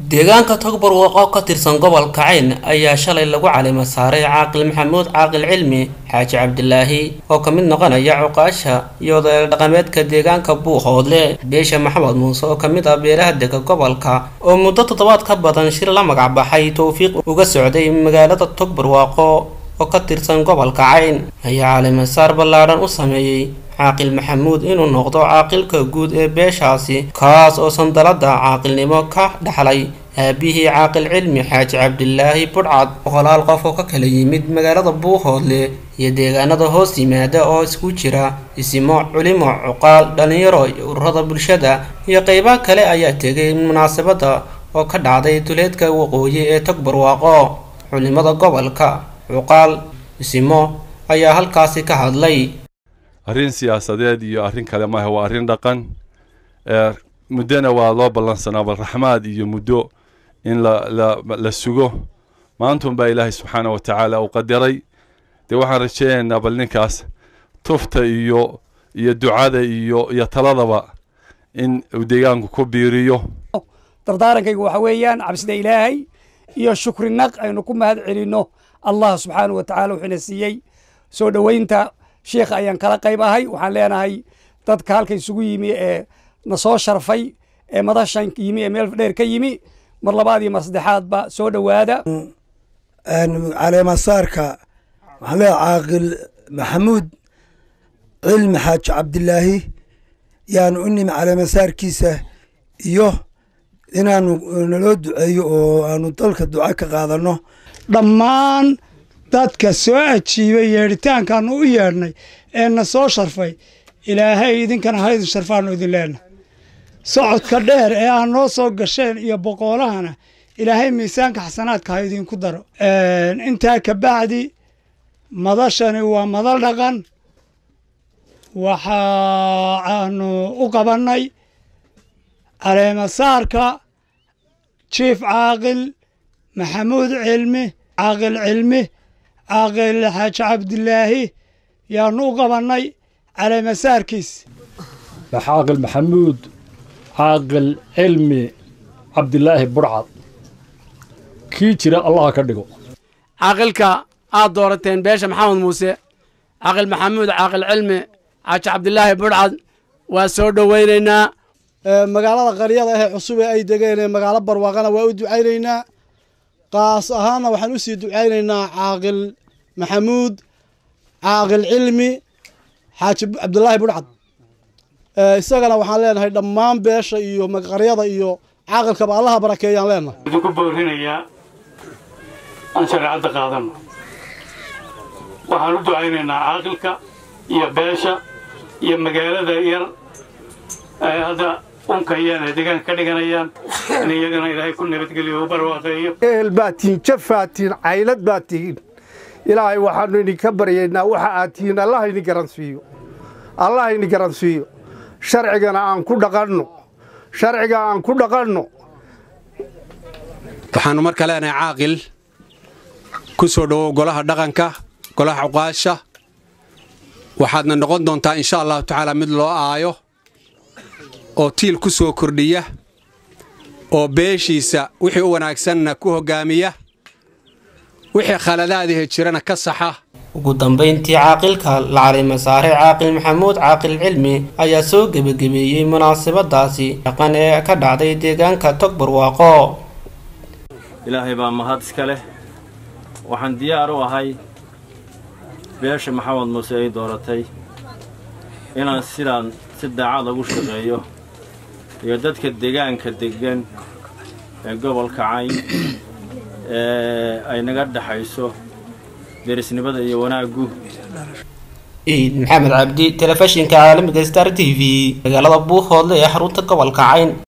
deegaanka Togbar oo ka tirsan gobolka Cayn ayaa shalay lagu caleema saaray Caaqil Maxamuud Caaqil Cilmi Xaaji Cabdilaahi oo ka mid noqonaya cuqaasha iyo dhaqameedka deegaanka Buuhoodle beesha Maxamed Muuse oo ka mid ah beelaha deegaanka gobolka oo muddo toddobaad ka badan shir la magac baxay tawfiiq uga socday magaalada Togbar oo ka tirsan gobolka Cayn ayaa caleema saar ballaaran u sameeyay Caaqil Maxamuud inuu noqdo caaqilka guud ee beeshaasi kaas oo sandalada caaqilnimo ka dhaxlay aabihii Caaqil Cilmi Xaaji Cabdilaahi Budcad boqolaal qof oo ka kala yimid magaalada Buuhoodle iyo deegaanada hoos yimaada oo isku jira isimo culimo cuqaal dhalinyaro ururada bulshada iyo qaybaha kale ayaa tegay munaasabada oo ka dhacday duleedka waqooyi ee Togbar culimada gobolka cuqaal isimo ayaa halkaasi ka hadlay arrin siyaasadeed iyo arrin kale ma aha waa arrin dhaqan muddana waa loo ballansanaa bal raxmaad iyo muddo in la sugo maanta baa Ilaahay subxaanahu wa ta'aala u qadaray waxaan rajaynaynaa bal ninkaas tufta iyo ducada iyo taladaba in uu deegaanku ku biiriyo dardaarankaygu waxa weeyaan cabsida Ilaahay iyo shukrinaq aynu ku mahad celino Allah subxaanahu wa ta'aala wuxuu siiyay soo dhaweynta sheekh ayaan kala qayb ahay waxaan leenahay dadka halka isugu yimi ee na soo sharfay ee madashan yimi ee meel dheer ka yimi mar labaad iyo mar saddexaad ba soo dhawaada caleema saarka waxaan leeyahay Caaqil Maxamuud Cilmi Xaaji Cabdilaahi yaan u nimi caleema saarkiisa iyo inaanu naloo duceeyo oo aanu dalka duca ka qaadano dhammaan dadka soo ajiibay yeeritaankan u yeernay ee na soo sharfay Ilaahay idinkana ha idin sharfaano idin leena socodka dheer ee aan noo soo gasheen iyo boqolahana Ilaahay miisaanka xasanaadka ha idin ku daro inta ka bacdi madashani waa madal dhaqan waxa aanu u qabanay caleema saarka Chief Caaqil Maxamuud Cilmi Caaqil Cilmi Caaqil Xaaji Cabdilaahi yaanu u qabanay caleema saarkiis Caaqil Maxamuud Caaqil Cilmi Cabdilaahi Budcad kii jira Allah ka dhigo caaqilka aad doorateen beesha Maxamed Muuse Caaqil Maxamuud Caaqil Cilmi Xaaji Cabdilaahi Budcad waa soo dhaweynaynaa magaalada qaryada ah cusub ee ay degeen magaalo barwaaqana waa u ducaynaynaa qaas ahaana waxaan u sii ducaynaynaa Caaqil Maxamuud Caaqil Cilmi Xaaji Cabdilaahi Budcad isagana waxaan leenahay dhammaan beesha iyo qaryada iyo caaqilkaba Allah barakeeyaan leenahay idinku boorinayaa aan shariicada qaadano waxaan u ducaynaynaa caaqilka iyo beesha iyo magaalada yar hada unkayana deegaan ka dhiganayaan in iyagana Ilaahay ku nabadgeliyo barwaaqeeyo baatiin jafaatiin caylad baatiin Ilaahay waxaanu idinka baryaynaa waxa aad tihiin Allah idin garansiiyo sharcigana aan ku dhaqanno waxaanu marka leenahay caaqil ku soo dhawow golaha dhaqanka golaha cuqaasha waxaadna noqon doontaa insha Allah ta'ala mid loo aayo oo tiil ku soo kordhiya oo beeshiisa wixii u wanaagsanna ku hogaamiya wixii khaladaadii jirana ka saxa ugu dambeyntii caaqilka la caleema saaray Caaqil Maxamuud Caaqil Cilmi ayaa soo gabagabeeyay munaasabadaasi dhaqan ee ka dhacday deegaanka Togbar Ilaahay baa mahad iska leh waxaan diyaar u ahay beesha Maxamed Muuse ay dooratay inaan si daacad ugu shaqeeyo iyo dadka deegaanka degan ee gobolka Cayn ay naga dhaxayso derisnimada iyo wanaagu Maxamed Cabdi telefishinka caalamiga Star TV magaalada Buuhoodle ee xarunta gobolka Cayn